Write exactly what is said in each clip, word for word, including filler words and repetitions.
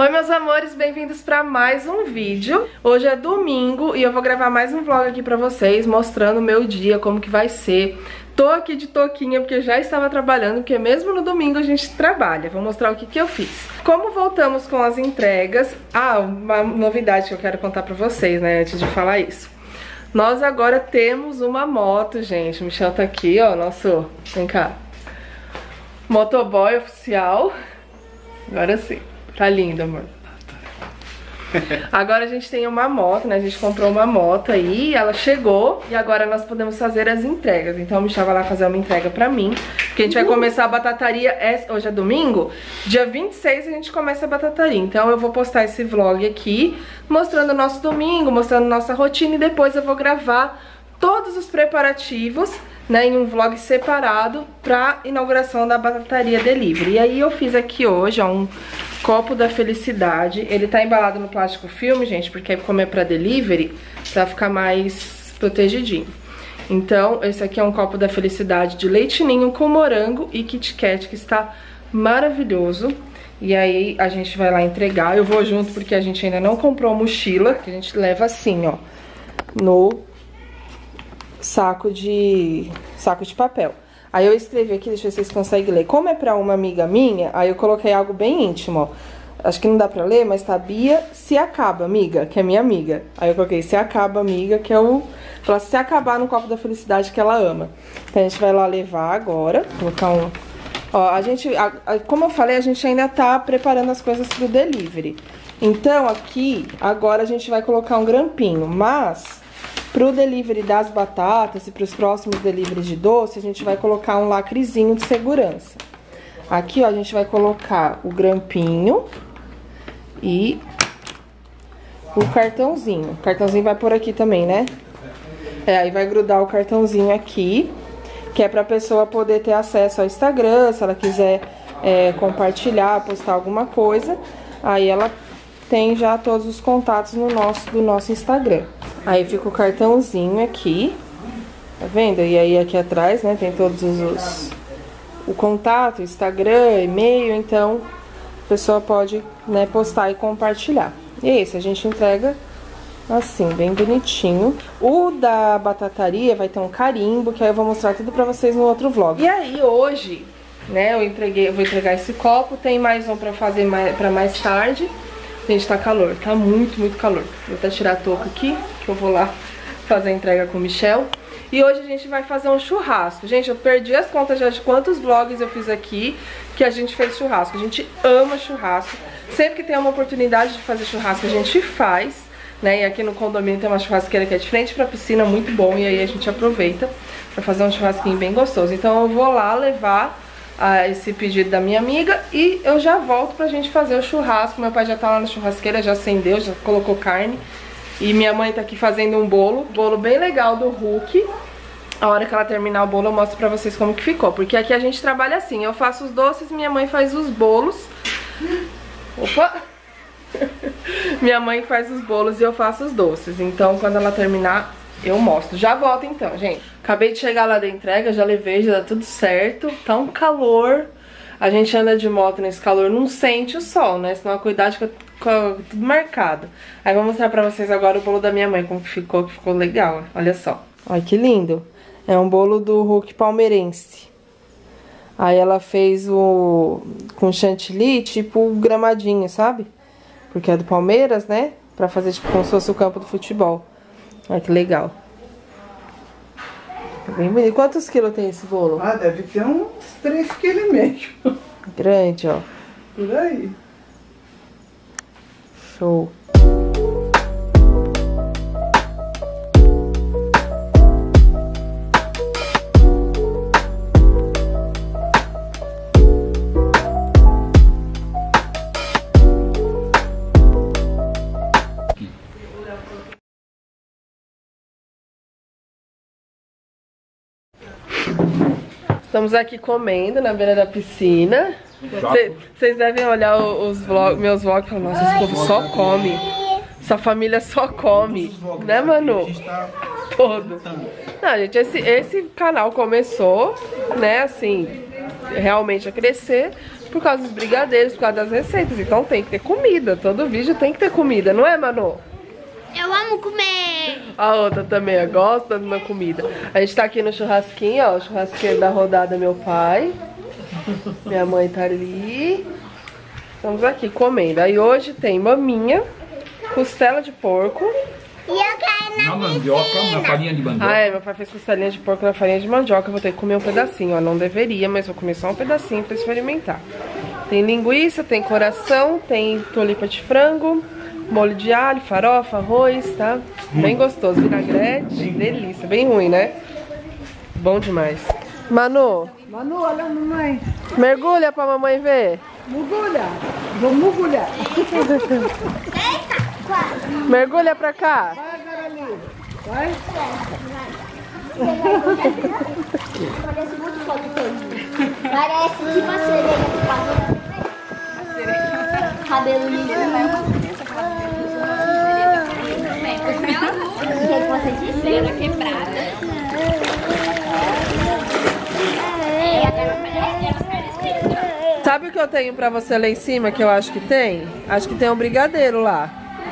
Oi meus amores, bem-vindos pra mais um vídeo. Hoje é domingo e eu vou gravar mais um vlog aqui pra vocês, mostrando o meu dia, como que vai ser. Tô aqui de touquinha porque eu já estava trabalhando, porque mesmo no domingo a gente trabalha. Vou mostrar o que que eu fiz. Como voltamos com as entregas... Ah, uma novidade que eu quero contar pra vocês, né, antes de falar isso. Nós agora temos uma moto, gente. O Michel tá aqui, ó, nosso... Vem cá. Motoboy oficial. Agora sim. Tá lindo, amor. Agora a gente tem uma moto, né? A gente comprou uma moto aí, ela chegou e agora nós podemos fazer as entregas. Então o Michel vai lá fazer uma entrega pra mim, porque a gente vai começar a batataria, hoje é domingo, dia vinte e seis a gente começa a batataria. Então eu vou postar esse vlog aqui, mostrando o nosso domingo, mostrando nossa rotina e depois eu vou gravar todos os preparativos, né, em um vlog separado pra inauguração da batataria delivery. E aí eu fiz aqui hoje, ó, um copo da felicidade. Ele tá embalado no plástico filme, gente, porque como é pra delivery, pra ficar mais protegidinho. Então, esse aqui é um copo da felicidade de leite ninho com morango e Kit Kat, que está maravilhoso. E aí a gente vai lá entregar. Eu vou junto porque a gente ainda não comprou mochila, que a gente leva assim, ó, no saco de saco de papel. Aí eu escrevi aqui, deixa eu ver se vocês conseguem ler. Como é pra uma amiga minha, aí eu coloquei algo bem íntimo, ó. Acho que não dá pra ler, mas tá Bia se acaba, amiga, que é minha amiga. Aí eu coloquei se acaba, amiga, que é o... Fala, se acabar no copo da felicidade que ela ama. Então a gente vai lá levar agora, colocar um... Ó, a gente, a, a, como eu falei, a gente ainda tá preparando as coisas pro delivery. Então aqui, agora a gente vai colocar um grampinho, mas... Pro delivery das batatas e pros próximos deliveries de doce, a gente vai colocar um lacrezinho de segurança. Aqui, ó, a gente vai colocar o grampinho e o cartãozinho. O cartãozinho vai por aqui também, né? É, aí vai grudar o cartãozinho aqui, que é pra pessoa poder ter acesso ao Instagram, se ela quiser é, compartilhar, postar alguma coisa. Aí ela tem já todos os contatos no nosso, do nosso Instagram. Aí fica o cartãozinho aqui, tá vendo? E aí aqui atrás, né, tem todos os, os o contato, Instagram, e-mail, então a pessoa pode, né, postar e compartilhar. E esse a gente entrega assim, bem bonitinho. O da batataria vai ter um carimbo, que aí eu vou mostrar tudo pra vocês no outro vlog. E aí hoje, né, eu entreguei, eu vou entregar esse copo, tem mais um pra fazer mais, pra mais tarde. Gente, tá calor, tá muito, muito calor. Vou até tirar a touca aqui, que eu vou lá fazer a entrega com o Michel. E hoje a gente vai fazer um churrasco. Gente, eu perdi as contas já de quantos vlogs eu fiz aqui que a gente fez churrasco. A gente ama churrasco. Sempre que tem uma oportunidade de fazer churrasco, a gente faz, né? E aqui no condomínio tem uma churrasqueira que é de frente pra piscina, muito bom. E aí a gente aproveita pra fazer um churrasquinho bem gostoso. Então eu vou lá levar... a esse pedido da minha amiga e eu já volto pra gente fazer o churrasco. Meu pai já tá lá na churrasqueira, já acendeu, já colocou carne. E minha mãe tá aqui fazendo um bolo, bolo bem legal do Hulk. A hora que ela terminar o bolo eu mostro pra vocês como que ficou, porque aqui a gente trabalha assim, eu faço os doces, minha mãe faz os bolos. Opa! Minha mãe faz os bolos e eu faço os doces, então quando ela terminar eu mostro. Já volto então, gente. Acabei de chegar lá da entrega, já levei, já dá tudo certo. Tá um calor. A gente anda de moto nesse calor, não sente o sol, né? Senão a cuidado fica tudo marcado. Aí vou mostrar pra vocês agora o bolo da minha mãe, como que ficou, que ficou legal. Olha só. Olha que lindo. É um bolo do Hulk palmeirense. Aí ela fez o com chantilly, tipo gramadinho, sabe? Porque é do Palmeiras, né? Pra fazer tipo como se fosse o campo do futebol. Olha que legal. Bem bonito. Quantos quilos tem esse bolo? Ah, deve ter uns três quilos e meio. Grande, ó. Por aí. Show. Estamos aqui comendo na beira da piscina. Vocês devem olhar os vlog, meus vlogs e falar, nossa, esse povo só come. Essa família só come. Né, Manu? Todo. Não, gente, esse, esse canal começou, né, assim, realmente a crescer por causa dos brigadeiros, por causa das receitas. Então tem que ter comida, todo vídeo tem que ter comida, não é, Manu? Eu amo comer. A outra também gosta da comida. A gente tá aqui no churrasquinho, ó, o churrasqueiro da rodada, meu pai. Minha mãe tá ali. Estamos aqui comendo. Aí hoje tem maminha, costela de porco. E eu quero na, na mandioca, na farinha de mandioca. Ah, é, meu pai fez costelinha de porco na farinha de mandioca. Eu vou ter que comer um pedacinho, ó. Não deveria, mas vou comer só um pedacinho pra experimentar. Tem linguiça, tem coração, tem tulipa de frango, molho de alho, farofa, arroz, tá? Bem gostoso, vinagrete, delícia. Bem ruim, né? Bom demais. Manu, Manu, olha a mamãe. mergulha pra mamãe ver. Mergulha. Vou mergulhar. Mergulha pra cá. Vai agora ali. Vai. Parece muito foto todo. Parece tipo a sereia. A sereia. Cabelo lindo. O que você disse? Cera quebrada. Sabe o que eu tenho pra você lá em cima, que eu acho que tem? Acho que tem um brigadeiro lá.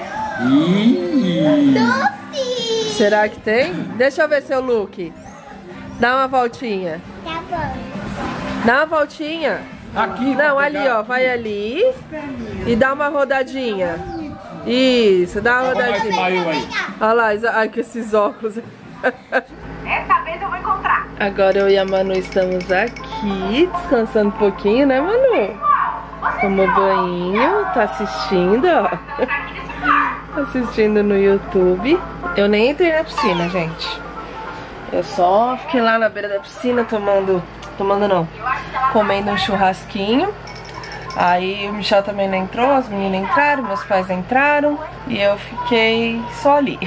Doce! Será que tem? Deixa eu ver seu look. Dá uma voltinha. Tá bom. Dá uma voltinha. Aqui. Não, ali, ó. Vai ali e dá uma rodadinha. Isso, dá uma rodadinha. Olha lá, ai, com esses óculos. Essa vez eu vou encontrar. Agora eu e a Manu estamos aqui, descansando um pouquinho, né, Manu? Tomou banho, tá assistindo, ó. Assistindo no YouTube. Eu nem entrei na piscina, gente. Eu só fiquei lá na beira da piscina tomando... Tomando não. Comendo um churrasquinho. Aí o Michel também não entrou, as meninas entraram, meus pais entraram. E eu fiquei só ali.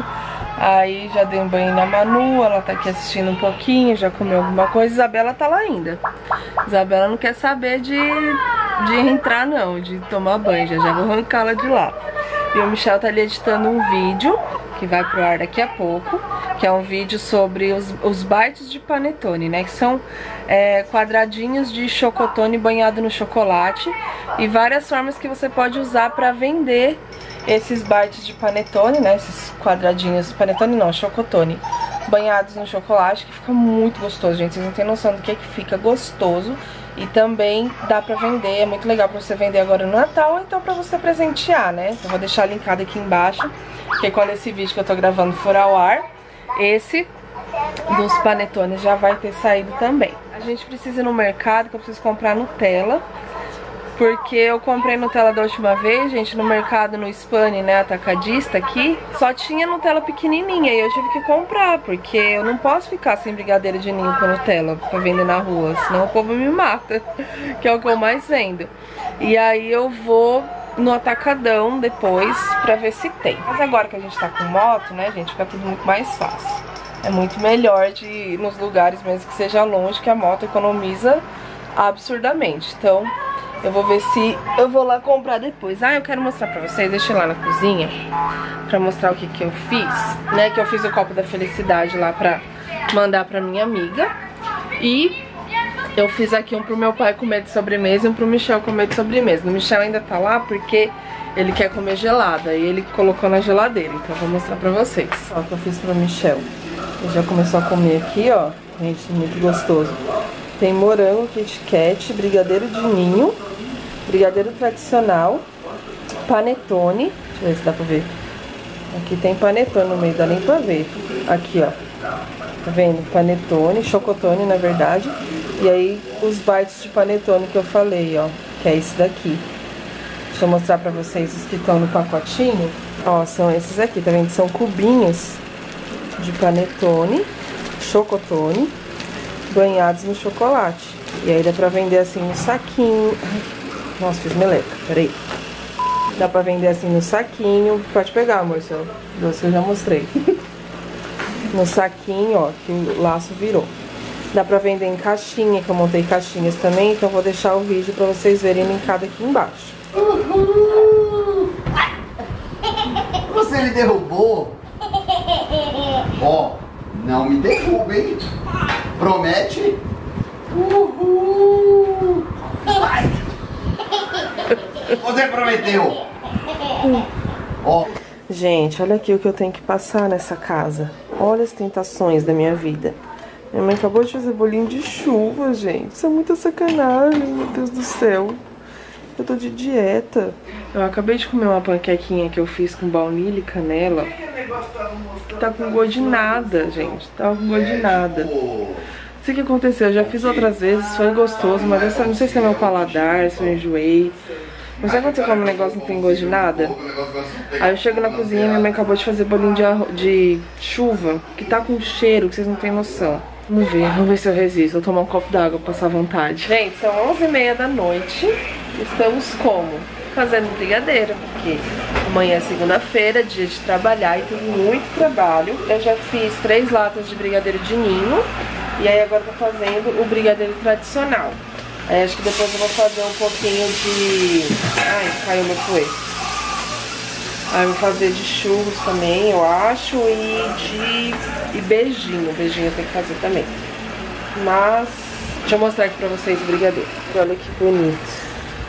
Aí já dei um banho na Manu, ela tá aqui assistindo um pouquinho, já comeu alguma coisa. Isabela tá lá ainda. Isabela não quer saber de, de entrar não, de tomar banho, já, já vou arrancá-la de lá. E o Michel tá ali editando um vídeo, que vai pro ar daqui a pouco, que é um vídeo sobre os, os bites de panetone, né? Que são é, quadradinhos de chocotone banhado no chocolate e várias formas que você pode usar pra vender esses bites de panetone, né? Esses quadradinhos, panetone não, chocotone, banhados no chocolate, que fica muito gostoso, gente. Vocês não tem noção do que é que fica gostoso. E também dá pra vender, é muito legal pra você vender agora no Natal, ou então pra você presentear, né? Eu vou deixar linkado aqui embaixo, porque quando esse vídeo que eu tô gravando for ao ar, esse dos panetones já vai ter saído também. A gente precisa ir no mercado, que eu preciso comprar Nutella, porque eu comprei Nutella da última vez, gente, no mercado, no Spani, né, atacadista aqui, só tinha Nutella pequenininha e eu tive que comprar, porque eu não posso ficar sem brigadeiro de ninho com Nutella pra vender na rua, senão o povo me mata, que é o que eu mais vendo. E aí eu vou no atacadão depois pra ver se tem. Mas agora que a gente tá com moto, né, gente, fica tudo muito mais fácil. É muito melhor de ir nos lugares mesmo que seja longe, que a moto economiza absurdamente. Então eu vou ver se eu vou lá comprar depois. Ah, eu quero mostrar pra vocês, deixa eu ir lá na cozinha pra mostrar o que que eu fiz, né? Que eu fiz o copo da felicidade lá pra mandar pra minha amiga. E eu fiz aqui um pro meu pai comer de sobremesa e um pro Michel comer de sobremesa. O Michel ainda tá lá porque ele quer comer gelada e ele colocou na geladeira. Então eu vou mostrar pra vocês. Ó, o que eu fiz pro Michel. Ele já começou a comer aqui, ó. Gente, muito gostoso. Tem morango, Kit Kat, brigadeiro de ninho, brigadeiro tradicional, panetone. Deixa eu ver se dá pra ver. Aqui tem panetone no meio, dá nem pra ver. Aqui, ó. Tá vendo? Panetone, chocotone, na verdade. E aí, os bites de panetone que eu falei, ó. Que é esse daqui. Deixa eu mostrar pra vocês os que estão no pacotinho. Ó, são esses aqui, tá vendo? São cubinhos de panetone, chocotone, banhados no chocolate. E aí dá pra vender assim no saquinho. Nossa, fiz meleca, peraí. Dá pra vender assim no saquinho. Pode pegar, amor, seu doce eu já mostrei. No saquinho, ó, que o laço virou. Dá pra vender em caixinha, que eu montei caixinhas também. Então eu vou deixar o vídeo pra vocês verem linkado aqui embaixo. Uhul. Você me derrubou? Ó, não me derruba, hein? Promete? Uhul! Vai! Você prometeu. Ó. Gente, olha aqui o que eu tenho que passar nessa casa. Olha as tentações da minha vida. Minha mãe acabou de fazer bolinho de chuva, gente. Isso é muita sacanagem, meu Deus do céu. Eu tô de dieta. Eu acabei de comer uma panquequinha que eu fiz com baunilha e canela. Que tá com gosto de nada, gente. Tá com gosto de nada. Não sei o que aconteceu. Eu já fiz outras vezes, foi gostoso. Mas essa, não sei se é meu paladar, se eu enjoei. Mas sabe quando você come um negócio e não tem gosto de nada? Aí eu chego na cozinha e minha mãe acabou de fazer bolinho de, de chuva, que tá com cheiro que vocês não têm noção. Vamos ver, vamos ver se eu resisto. Vou tomar um copo d'água pra passar vontade. Gente, são onze e meia da noite. Estamos como? Fazendo brigadeiro, porque amanhã é segunda-feira, dia de trabalhar e tem muito trabalho. Eu já fiz três latas de brigadeiro de ninho. E aí agora tô fazendo o brigadeiro tradicional. Aí acho que depois eu vou fazer um pouquinho de... Ai, caiu meu coelho. Aí eu vou fazer de churros também, eu acho, e de... e beijinho. Beijinho eu tenho que fazer também. Mas... deixa eu mostrar aqui pra vocês o brigadeiro. Olha que bonito.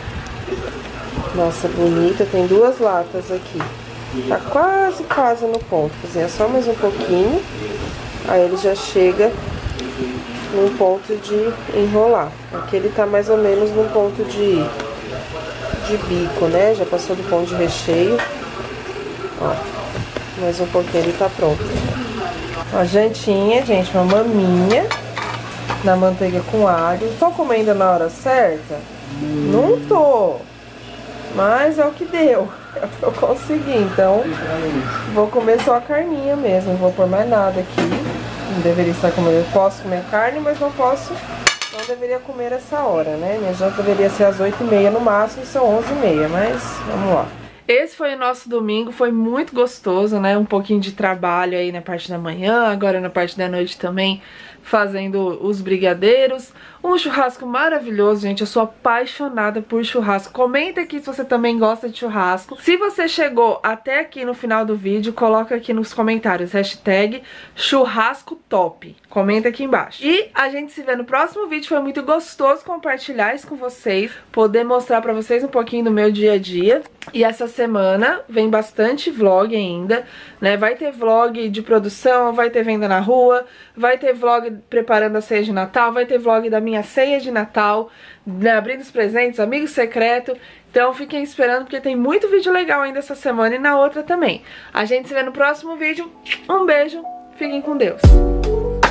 Nossa, bonita. Tem duas latas aqui. Tá quase, quase no ponto. Cozinha só mais um pouquinho. Aí ele já chega num ponto de enrolar. Aqui ele tá mais ou menos no ponto de, de bico, né? Já passou do ponto de recheio. Ó, mais um pouquinho ele tá pronto. Uma jantinha, gente, uma maminha na manteiga com alho. Tô comendo na hora certa? Não tô. Mas é o que deu. É o que eu consegui, então vou comer só a carninha mesmo. Não vou pôr mais nada aqui. Não deveria estar comendo. Eu posso comer carne, mas não posso. Não deveria comer essa hora, né? Minha janta deveria ser às oito e meia no máximo, são onze e meia, mas vamos lá. Esse foi o nosso domingo, foi muito gostoso, né? Um pouquinho de trabalho aí na parte da manhã, agora na parte da noite também, fazendo os brigadeiros. Um churrasco maravilhoso, gente. Eu sou apaixonada por churrasco. Comenta aqui se você também gosta de churrasco. Se você chegou até aqui no final do vídeo, coloca aqui nos comentários hashtag churrasco top. Comenta aqui embaixo. E a gente se vê no próximo vídeo. Foi muito gostoso compartilhar isso com vocês, poder mostrar pra vocês um pouquinho do meu dia a dia. E essa semana vem bastante vlog ainda, né? Vai ter vlog de produção, vai ter venda na rua, vai ter vlog preparando a ceia de Natal, vai ter vlog da minha ceia de Natal, né, abrindo os presentes, amigo secreto. Então fiquem esperando porque tem muito vídeo legal ainda essa semana e na outra também. A gente se vê no próximo vídeo. Um beijo, fiquem com Deus.